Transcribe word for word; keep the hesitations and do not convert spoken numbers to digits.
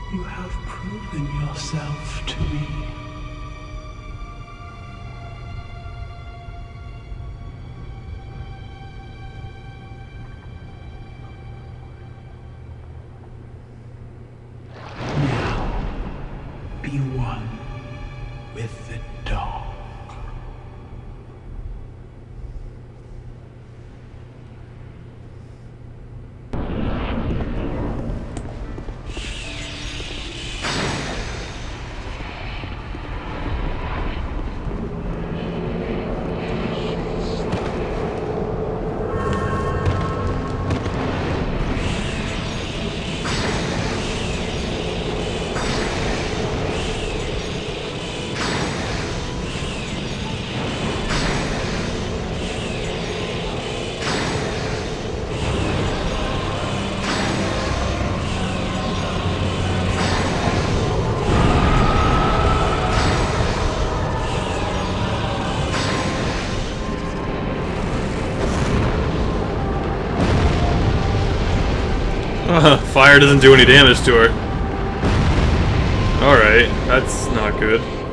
You have proven yourself to me. Now, be one with the dog. Uh, fire doesn't do any damage to her. Alright, that's not good.